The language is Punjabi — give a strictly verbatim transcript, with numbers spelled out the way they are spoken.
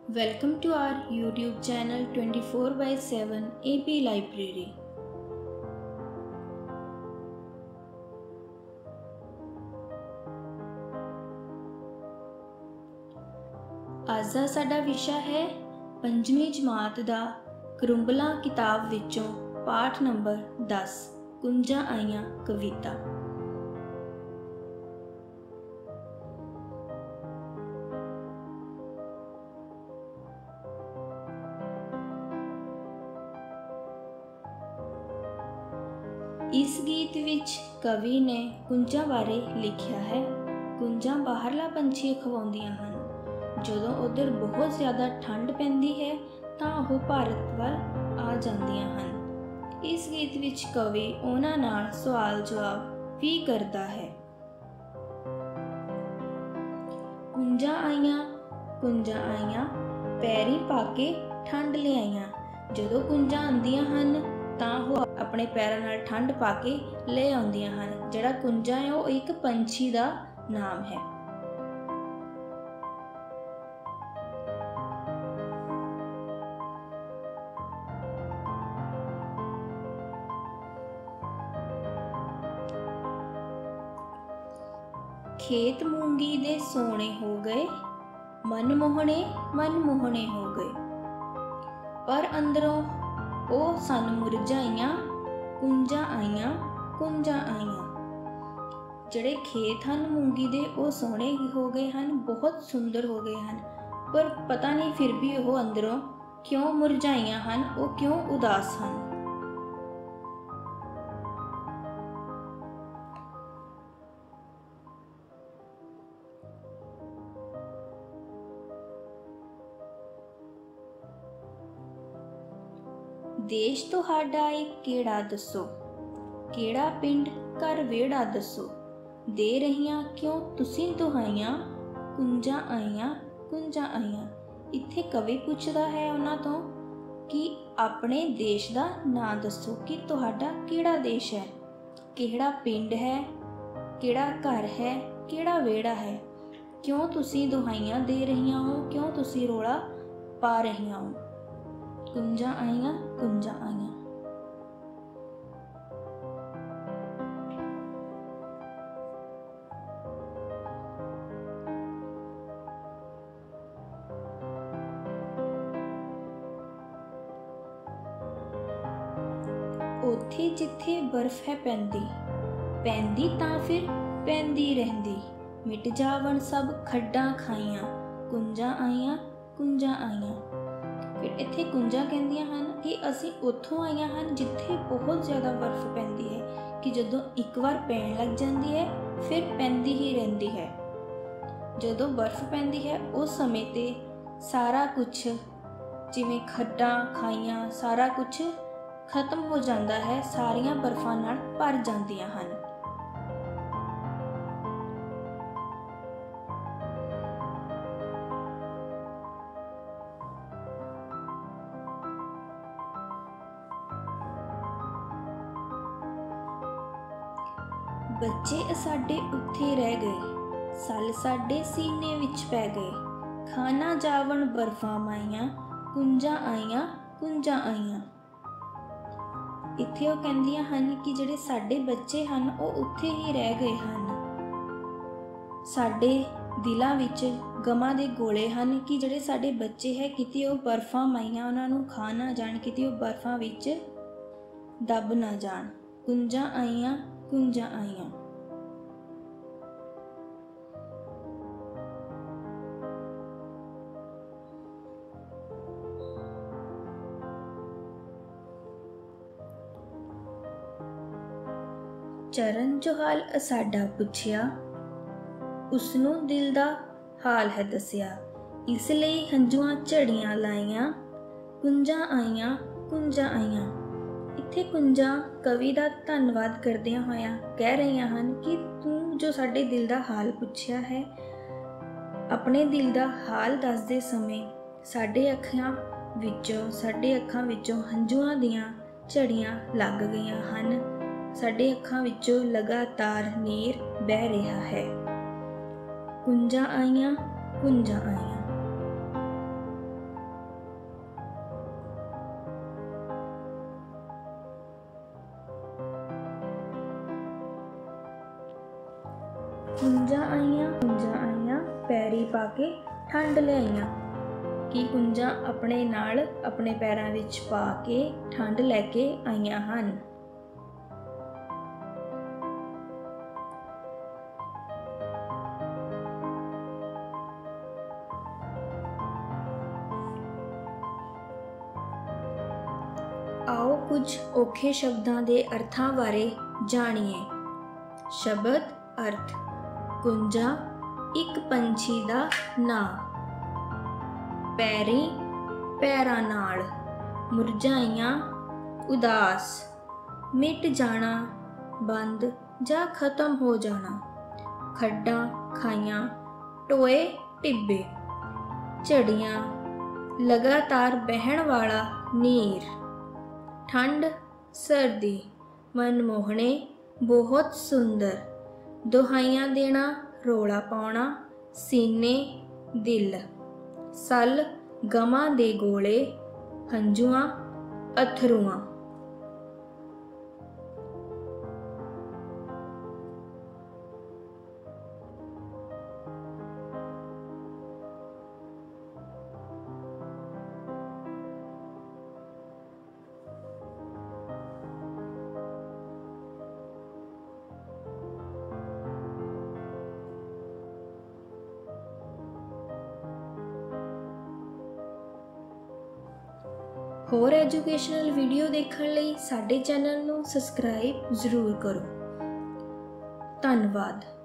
Welcome to our YouTube channel twenty-four by seven A P Library. ਅੱਜ ਦਾ ਸਾਡਾ ਵਿਸ਼ਾ ਹੈ ਪੰਜਵੀਂ ਜਮਾਤ ਦਾ ਕਰੁੰਬਲਾ ਕਿਤਾਬ ਵਿੱਚੋਂ ਪਾਠ ਨੰਬਰ ਦਸ ਕੁੰਜਾਂ ਆਈਆਂ ਕਵਿਤਾ। इस गीत विच कवि ने कुंजां बारे लिखिया है। कुंजां बाहरला पंछी खवाउंदियां हन। जदों उधर बहुत ज़्यादा ठंड पैंदी है तां ओह भारत वल आ जांदियां हन। इस गीत विच कवि उन्हां नाल सवाल जवाब भी करदा है। कुंजां आईयां कुंजां आईयां पैरी पाके ठंड ले आईयां। जदों कुंजां आंदियां हन ਤਾਂ ਉਹ ਆਪਣੇ ਪੈਰਾਂ ਨਾਲ ਠੰਡ ਪਾ ਕੇ ਲੈ ਆਉਂਦੀਆਂ ਹਨ। ਜਿਹੜਾ ਕੁੰਜਾ ਹੈ ਉਹ ਇੱਕ ਪੰਛੀ ਦਾ ਨਾਮ ਹੈ। ਖੇਤ ਮੂੰਗੀ ਦੇ ਸੋਹਣੇ ਹੋ ਗਏ, ਮਨਮੋਹਣੇ ਮਨਮੋਹਣੇ ਹੋ ਗਏ, ਪਰ ਅੰਦਰੋਂ ਉਹ ਸਨ ਮੁਰਝਾਈਆਂ ਕੁੰਜਾਂ ਆਈਆਂ ਕੁੰਜਾਂ ਆਈਆਂ। ਜਿਹੜੇ ਖੇਤ ਹਨ ਮੂੰਗੀ ਦੇ ਉਹ ਸੋਹਣੇ ਹੋ ਗਏ ਹਨ, ਬਹੁਤ ਸੁੰਦਰ ਹੋ ਗਏ ਹਨ, ਪਰ ਪਤਾ ਨਹੀਂ ਫਿਰ ਵੀ ਉਹ ਅੰਦਰੋਂ ਕਿਉਂ ਮੁਰਝਾਈਆਂ ਹਨ, ਉਹ ਕਿਉਂ ਉਦਾਸ ਹਨ। देश तुहाडा ए केड़ा दसो, केड़ा पिंड घर वेड़ा दसो, दे रहियां क्यों तुसीं दुहाइयां कुंजां आईयां कुंजां आईयां। इत्थे कवि पुछदा है उन्हां तों कि अपने देश दा नां दसो कि तुहाडा केड़ा देश है, केड़ा पिंड है, केड़ा घर है, केड़ा वेड़ा है, क्यों तुसीं दुहाइयां दे रहियां हो, क्यों तुसीं रोला पा रहियां हो। कुंजां आईयां कुंजां आईयां। ਉੱਥੇ ਜਿੱਥੇ ਬਰਫ਼ ਹੈ ਪੈਂਦੀ ਪੈਂਦੀ ਤਾਂ ਫਿਰ ਪੈਂਦੀ ਰਹਿੰਦੀ, ਮਿਟ ਜਾਵਣ ਸਭ ਖੱਡਾਂ ਖਾਈਆਂ ਕੁੰਜਾਂ ਆਈਆਂ ਕੁੰਜਾਂ ਆਈਆਂ। ਫਿਰ ਇੱਥੇ ਕੁੰਜਾਂ ਕਹਿੰਦੀਆਂ ਹਨ ਕਿ ਅਸੀਂ ਉੱਥੋਂ ਆਈਆਂ ਹਨ ਜਿੱਥੇ ਬਹੁਤ ਜ਼ਿਆਦਾ ਬਰਫ਼ ਪੈਂਦੀ ਹੈ, ਕਿ ਜਦੋਂ ਇੱਕ ਵਾਰ ਪੈਣ ਲੱਗ ਜਾਂਦੀ ਹੈ ਫਿਰ ਪੈਂਦੀ ਹੀ ਰਹਿੰਦੀ ਹੈ। ਜਦੋਂ ਬਰਫ਼ ਪੈਂਦੀ ਹੈ ਉਸ ਸਮੇਂ 'ਤੇ ਸਾਰਾ ਕੁਛ ਜਿਵੇਂ ਖੱਡਾਂ ਖਾਈਆਂ ਸਾਰਾ ਕੁਛ ਖਤਮ ਹੋ ਜਾਂਦਾ ਹੈ, ਸਾਰੀਆਂ ਬਰਫ਼ਾਂ ਨਾਲ ਭਰ ਜਾਂਦੀਆਂ ਹਨ। ਬੱਚੇ ਸਾਡੇ ਉੱਥੇ ਰਹਿ ਗਏ, ਸੱਲ ਸਾਡੇ ਸੀਨੇ ਵਿੱਚ ਪੈ ਗਏ, ਖਾਣਾ ਜਾਵਣ ਬਰਫ਼ਾਂ ਮਾਈਆਂ ਕੁੰਜਾਂ ਆਈਆਂ ਕੁੰਜਾਂ ਆਈਆਂ। ਇੱਥੇ ਉਹ ਕਹਿੰਦੀਆਂ ਹਨ ਕਿ ਜਿਹੜੇ ਸਾਡੇ ਬੱਚੇ ਹਨ ਉਹ ਉੱਥੇ ਹੀ ਰਹਿ ਗਏ ਹਨ। ਸਾਡੇ ਦਿਲਾਂ ਵਿੱਚ ਗਮਾਂ ਦੇ ਗੋਲੇ ਹਨ ਕਿ ਜਿਹੜੇ ਸਾਡੇ ਬੱਚੇ ਹੈ ਕਿਤੇ ਉਹ ਬਰਫ਼ਾਂ ਮਾਈਆਂ ਉਹਨਾਂ ਨੂੰ ਖਾ ਨਾ ਜਾਣ, ਕਿਤੇ ਉਹ ਬਰਫ਼ਾਂ ਵਿੱਚ ਦੱਬ ਨਾ ਜਾਣ। ਕੁੰਜਾਂ ਆਈਆਂ ਕੁੰਜਾਂ ਆਈਆਂ। ਚਰਨ ਜੋ ਹਾਲ ਸਾਡਾ ਪੁੱਛਿਆ, ਉਸਨੂੰ ਦਿਲ ਦਾ ਹਾਲ ਹੈ ਦੱਸਿਆ, ਇਸ ਲਈ ਹੰਝੂਆਂ ਝੜੀਆਂ ਲਾਈਆਂ ਕੁੰਜਾਂ ਆਈਆਂ ਕੁੰਜਾਂ ਆਈਆਂ। ਇੱਥੇ ਕੁੰਜਾਂ ਕਵੀ ਦਾ ਧੰਨਵਾਦ ਕਰਦਿਆਂ ਹੋਇਆਂ ਕਹਿ ਰਹੀਆਂ ਹਨ ਕਿ ਤੂੰ ਜੋ ਸਾਡੇ ਦਿਲ ਦਾ ਹਾਲ ਪੁੱਛਿਆ ਹੈ, ਆਪਣੇ ਦਿਲ ਦਾ ਹਾਲ ਦੱਸਦੇ ਸਮੇਂ ਸਾਡੇ ਅੱਖਾਂ ਵਿੱਚੋਂ ਸਾਡੇ ਅੱਖਾਂ ਵਿੱਚੋਂ ਹੰਝੂਆਂ ਦੀਆਂ ਝੜੀਆਂ ਲੱਗ ਗਈਆਂ ਹਨ, ਸਾਡੇ ਅੱਖਾਂ ਵਿੱਚੋਂ ਲਗਾਤਾਰ ਨੀਰ ਬਹਿ ਰਿਹਾ ਹੈ। ਕੁੰਜਾਂ ਆਈਆਂ ਕੁੰਜਾਂ ਆਈਆਂ। कुंजां आईयां कुंजां आईयां पैरी पा के ठंड लिआईयां। कि कुंजां अपने नाल अपने पैरां विच पा के ठंड लैके आईयां हन। आओ कुछ औखे शब्दां दे अर्थां बारे जाणीए। शब्द अर्थ। कुंजां एक पंछी दा नां। पैरी पैरां नाल। मुरझाइयां उदास। मिट जाना बंद जां खत्म हो जाना। खड्डां खाइयां टोए टिब्बे। झड़ियां लगातार बहण वाला नीर। ठंड सर्दी। मनमोहने बहुत सुंदर। दुहाइयां देना रोला पाउणा सीने दिल। सल गमां दे गोले हंजुआं अथरुआं। होर एजुकेशनल वीडियो देखने लई साडे चैनल नूं सबसक्राइब जरूर करो। धन्नवाद।